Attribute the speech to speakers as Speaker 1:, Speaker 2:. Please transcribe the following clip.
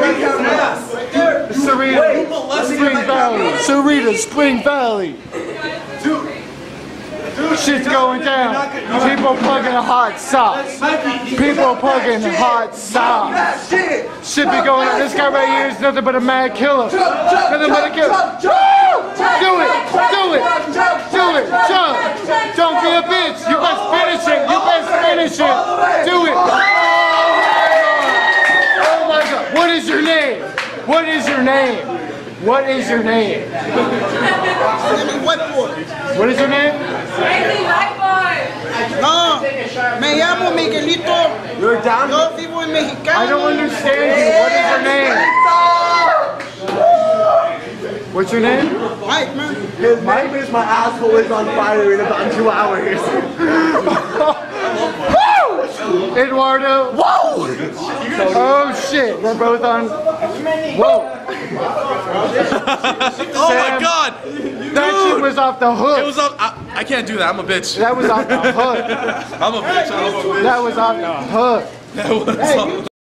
Speaker 1: Sarita, Spring Valley. Sarita, Spring Valley. Shit's going down. People plugging hot socks. People plugging hot socks. Shit be going on. This guy right here is nothing but a mad killer. Nothing but a killer. Do it. Do it. Do it. Jump. Don't be a bitch. You best finish it. You best finish it. Do it. Oh my God. What is your name? What is your name? What is your name? What is your name?
Speaker 2: No, me llamo Miguelito.
Speaker 1: You're down.
Speaker 2: Yo vivo en Mexicano.
Speaker 1: I don't understand you. What is your name? What's your name?
Speaker 2: Mike, man.
Speaker 3: His name is my asshole is on fire in about 2 hours.
Speaker 1: Eduardo. Whoa! Oh shit, we're both on. Whoa!
Speaker 4: Oh my God!
Speaker 1: That shit was off the hook.
Speaker 4: It was off. I can't do that. I'm a bitch.
Speaker 1: That was off the hook.
Speaker 4: I'm a bitch.
Speaker 1: That was off the hook.
Speaker 4: That was off.